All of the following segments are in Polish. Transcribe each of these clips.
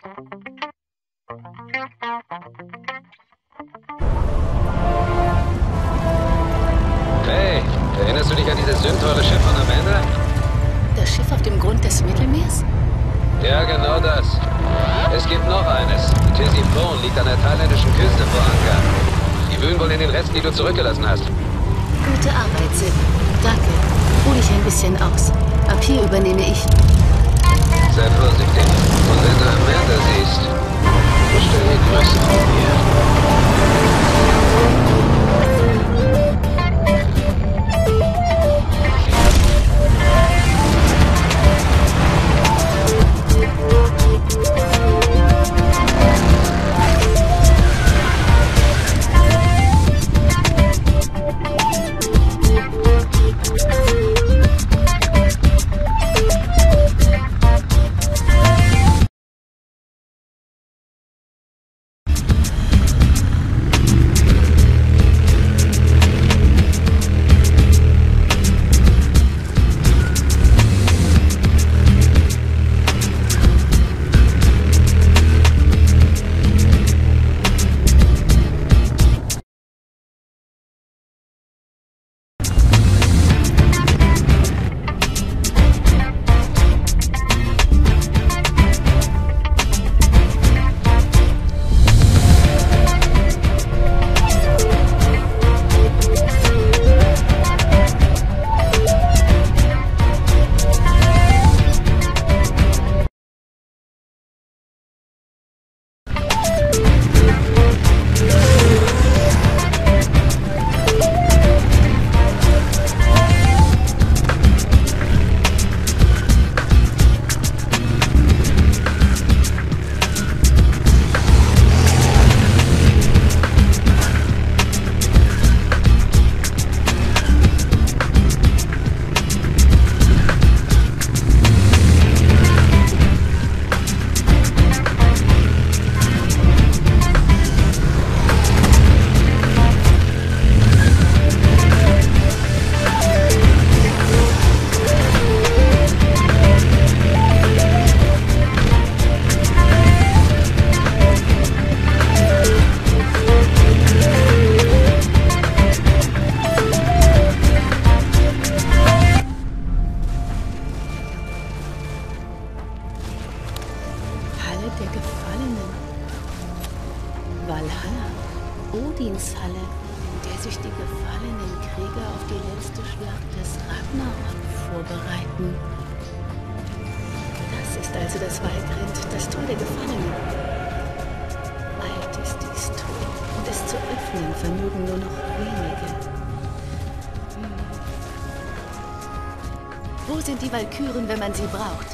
Hey, erinnerst du dich an dieses sündteure Schiff von Amanda? Das Schiff auf dem Grund des Mittelmeers? Ja, genau das. Es gibt noch eines. Die Tisiphone liegt an der thailändischen Küste vor Anker. Die wühlen wohl in den Resten, die du zurückgelassen hast. Gute Arbeit, Sid. Danke. Ruh dich ein bisschen aus. Ab hier übernehme ich. Sei vorsichtig. Und wenn du Amanda siehst, bestell ihr Grüße von mir. Valhalla, Odins Halle, in der sich die gefallenen Krieger auf die letzte Schlacht des Ragnarok vorbereiten. Das ist also das Waldrind, das Tor der Gefallenen. Alt ist dies Tor und es zu öffnen vermögen nur noch wenige. Wo sind die Walküren, wenn man sie braucht?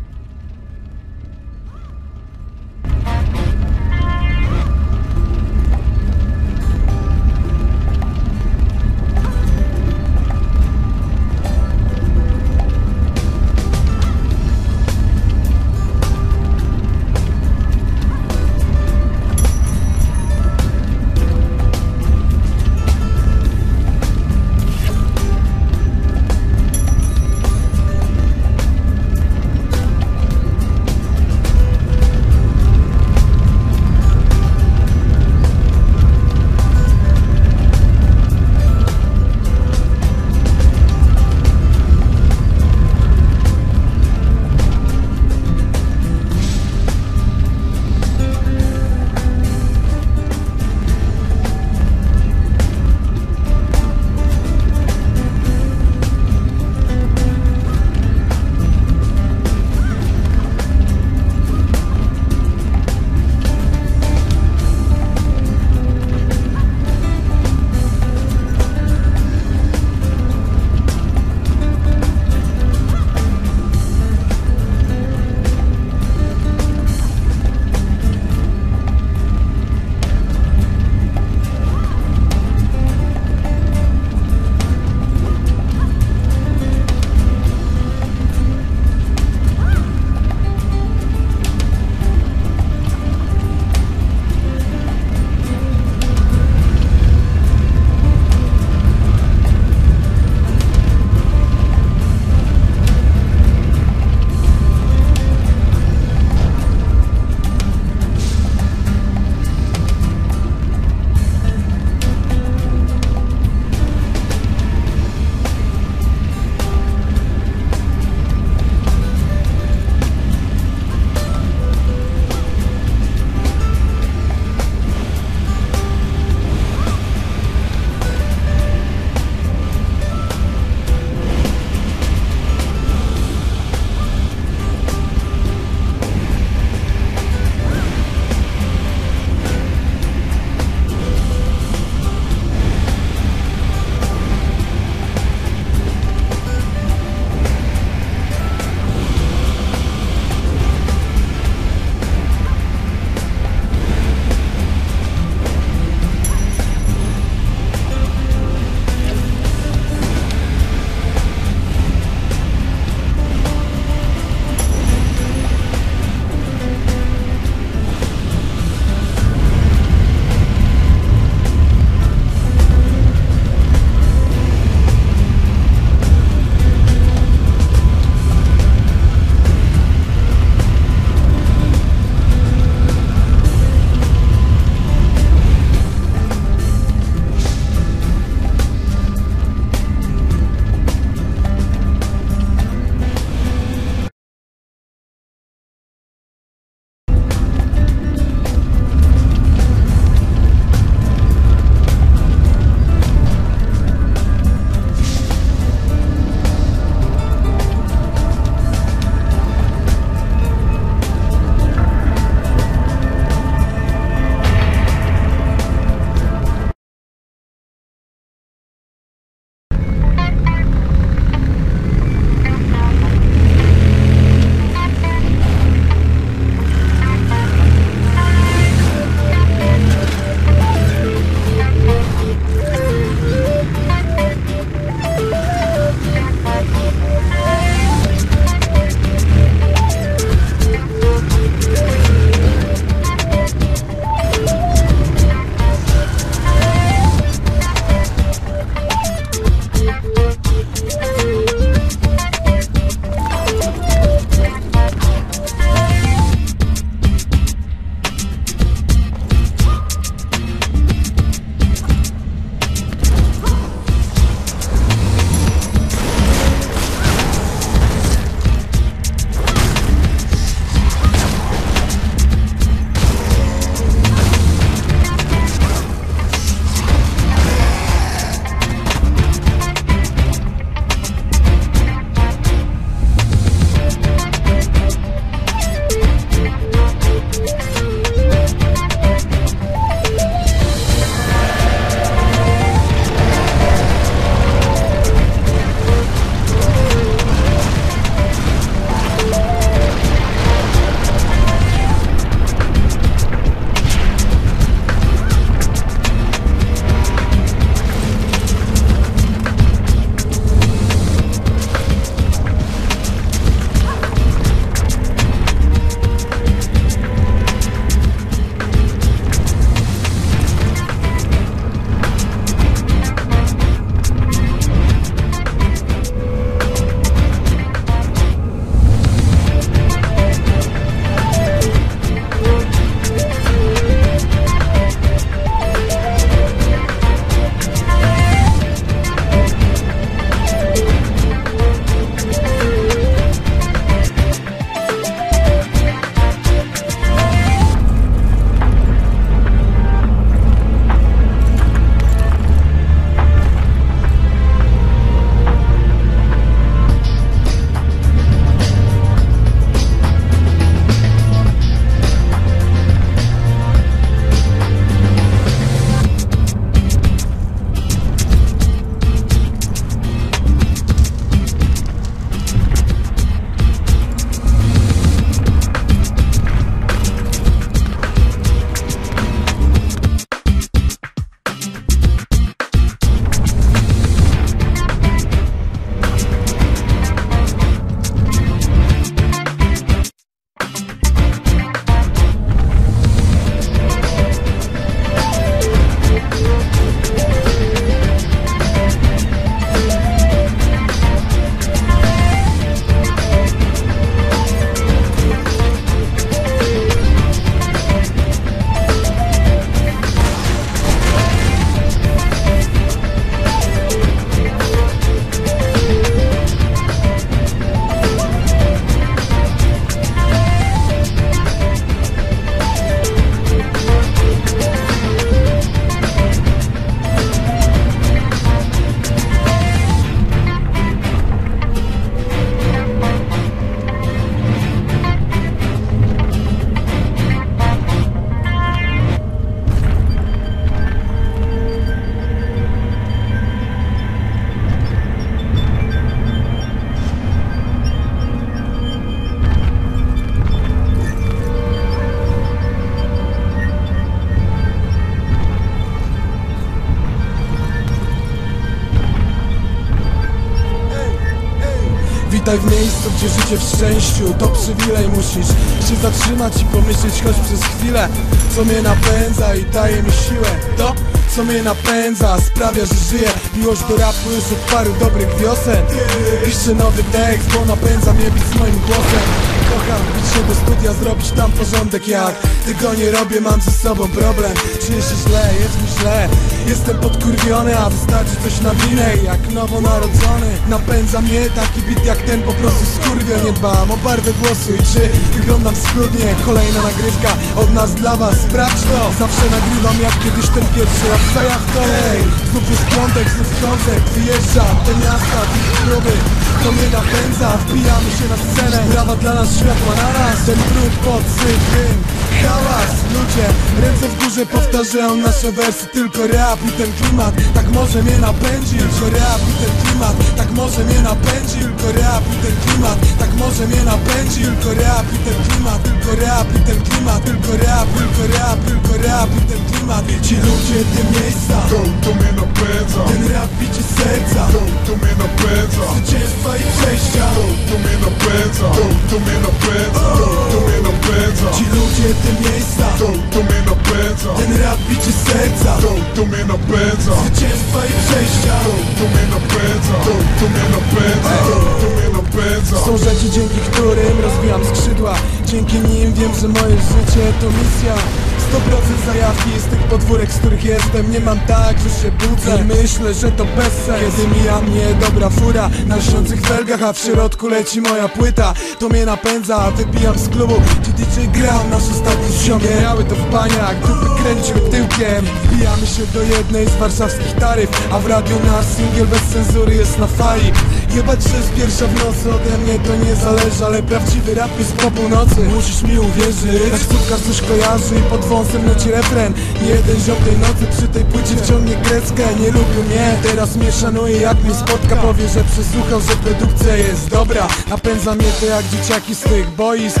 Tutaj w miejscu, gdzie życie w szczęściu to przywilej. Musisz się zatrzymać i pomyśleć choć przez chwilę, co mnie napędza i daje mi siłę. To, co mnie napędza, sprawia, że żyję. Miłość do rapu już od paru dobrych wiosen. Piszę nowy tekst, bo napędza mnie bić z moim głosem. Kocham bić się do studia, zrobić tam porządek. Jak tego nie robię, mam ze sobą problem. Czuję się źle, jest mi źle. Jestem podkurwiony, a wystarczy coś na winę. Jak nowonarodzony napędza mnie taki beat jak ten, po prostu skurwiel. Nie dbam o barwę głosu i czy wyglądam schludnie. Kolejna nagrywka od nas dla was, sprawdź to. Zawsze nagrywam jak kiedyś ten pierwszy raz za jachtą. Ej, znów jest piątek, znów koncert. Wyjeżdżam te miasta, tych próby. To mnie napędza, wbijamy się na scenę. Brawa dla nas, światła na nas. Ten brud, podsyp, dym, hałas. Ludzie, ręce w górze powtarzają nasze wersy. Tylko rap i ten klimat tak może mnie napędzić. Tylko rap i ten klimat tak może mnie napędzić. Tylko rap i ten klimat tak może mnie napędzić. Tylko rap i ten klimat, tylko rap i ten klimat. Tylko rap, tylko rap, tylko rap i ten klimat. Ci ludzie, te miejsca, to mnie napędza. ten rap bicie serca, To mnie napędza. zwycięstwa i przejścia. To mnie napędza. To mnie napędza. To mnie napędza. Ci ludzie, te miejsca, To mnie napędza. ten rap bicie serca, To mnie napędza. zwycięstwa i przejścia. To mnie napędza. To mnie napędza. To mnie napędza. Są rzeczy, dzięki którym rozwijam skrzydła. Dzięki nim wiem, że moje życie to misja. 100% zajawki z tych podwórek, z których jestem. Nie mam tak, że się budzę i myślę, że to bez sensu. Kiedy mija mnie dobra fura na lśniących felgach, a w środku leci moja płyta, to mnie napędza. Wypijam z klubu, gdzie DJ grał nasz ostatni ziom. Miały to w baniach, dupy kręciły tyłkiem. Wbijamy się do jednej z warszawskich taryf, a w radiu nasz singiel bez cenzury jest na fali. Jebać, że jest pierwsza w nocy, ode mnie to nie zależy, ale prawdziwy rap jest po północy. Musisz mi uwierzyć, taksówkarz coś kojarzy i pod wąsem leci refren. Jeden ziom tej nocy przy tej płycie wciągnie kreskę. Nie lubił mnie, teraz mnie szanuje, jak mnie spotka. Powie, że przesłuchał, że produkcja jest dobra. Napędza mnie to jak dzieciaki z tych boisk.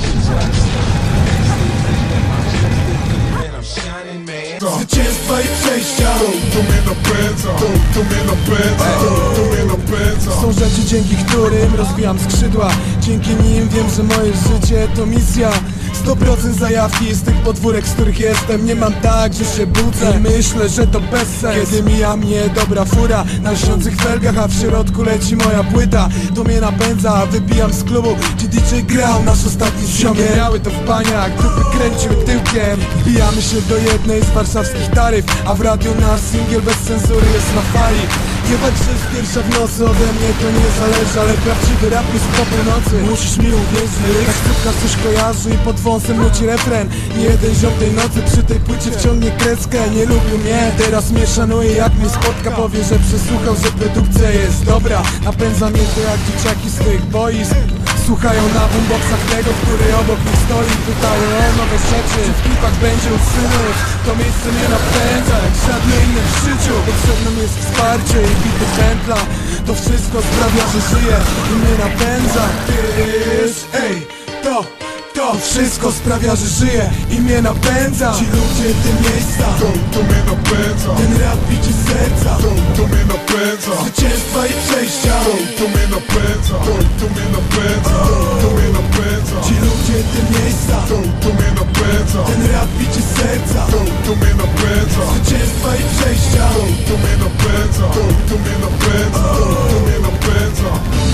Zwycięstwa i przejścia. To mnie napędza. To mnie napędza. To mnie napędza. Są rzeczy, dzięki którym rozwijam skrzydła. Dzięki nim wiem, że moje życie to misja. 100% zajawki z tych podwórek, z których jestem. Nie mam tak, że się budzę i myślę, że to bez sensu. Kiedy mija mnie dobra fura na lśniących felgach, a w środku leci moja płyta, to mnie napędza. Wypijam z klubu, gdzie DJ grał nasz ostatni ziom. Miały to w baniach, dupy kręciły tyłkiem. Wbijamy się do jednej z warszawskich taryf, a w radiu nasz singiel bez cenzury jest na fali. Jebać, że jest pierwsza w nocy, ode mnie to nie zależy, ale prawdziwy rap jest po północy. Musisz mi uwierzyć, taksówkarz coś kojarzy i pod wąsem leci refren. Nie jeden ziom tej nocy przy tej płycie wciągnie kreskę. Nie lubił mnie, teraz mnie szanuje, jak mnie spotka. Powie, że przesłuchał, że produkcja jest dobra. Napędza mnie to jak dzieciaki z tych boisk. Słuchają na boomboxach tego, który obok nich stoi. Pytają o nowe rzeczy, czy w klipach będzie u synów. To miejsce mnie napędza, jak żadne inne w życiu. Potrzebne mi jest wsparcie i bity pętla. To wszystko sprawia, że żyję i mnie napędza. Ej, to wszystko sprawia, że żyję i mnie napędza. Ci ludzie, te miejsca, To mnie napędza. ten rap bicie serca, To mnie napędza. zwycięstwa i przejścia. To mnie napędza. To mnie napędza. To mnie napędza. Ci ludzie, te miejsca, To mnie napędza. ten rap bicie serca, To mnie napędza. zwycięstwa i przejścia. To mnie napędza. To mnie napędza. To mnie napędza.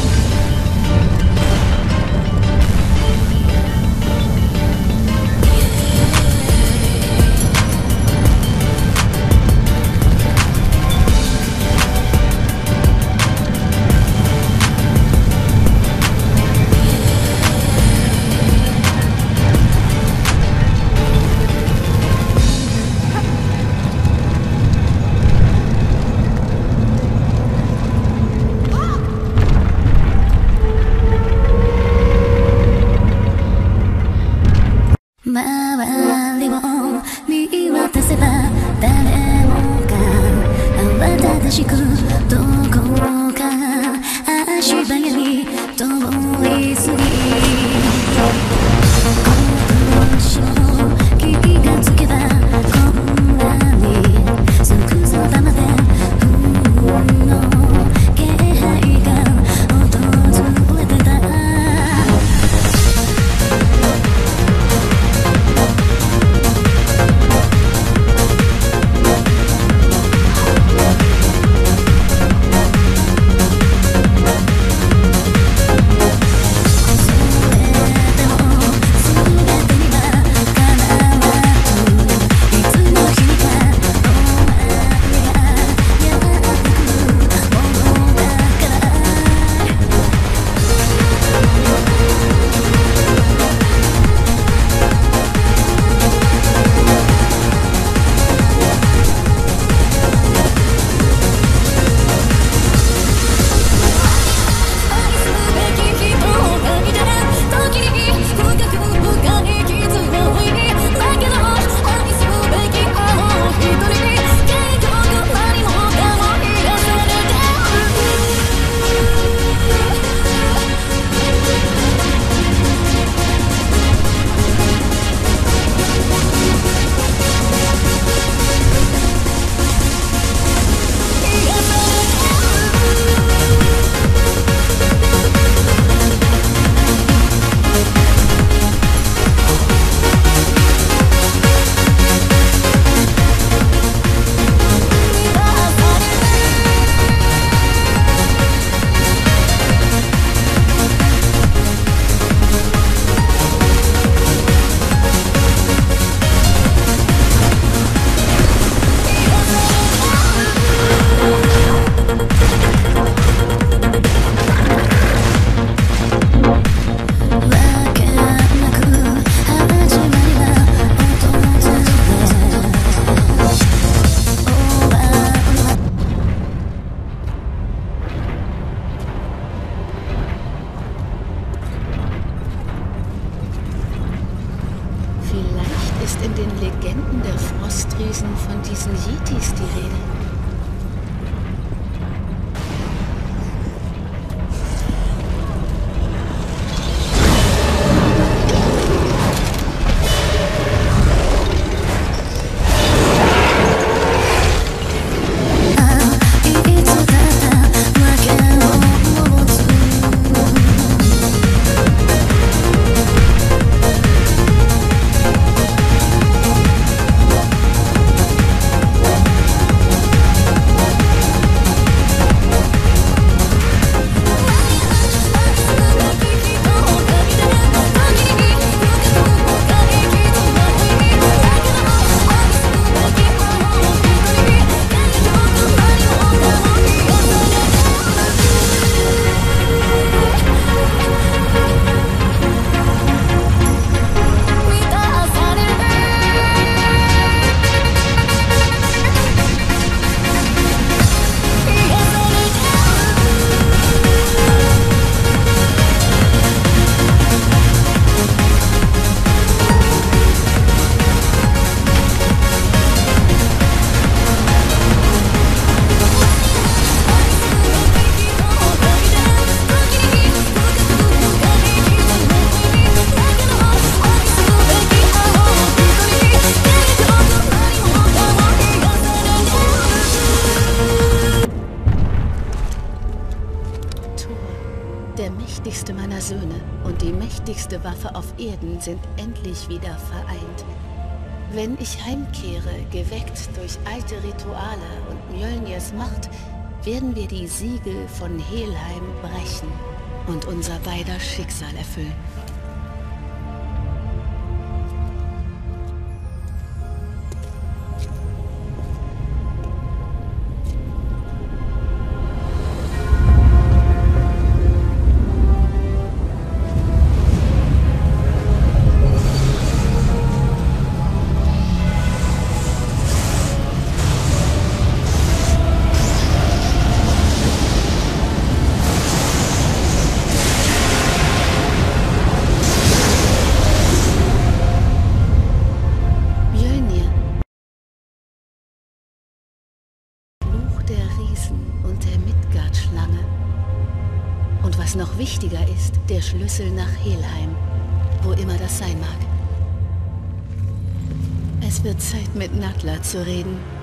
周りを見渡せば誰もが慌ただしくどこか足早に通り過ぎ今年も気がつけばこんなに即そばまで運の気配が訪れ ist in den Legenden der Frostriesen von diesen Yetis die Rede. Der mächtigste meiner Söhne und die mächtigste Waffe auf Erden sind endlich wieder vereint. Wenn ich heimkehre, geweckt durch alte Rituale und Mjölnirs Macht, werden wir die Siegel von Helheim brechen und unser beider Schicksal erfüllen. Der Riesen und der Midgard-Schlange. Und was noch wichtiger ist, der Schlüssel nach Helheim, wo immer das sein mag. Es wird Zeit, mit Natla zu reden.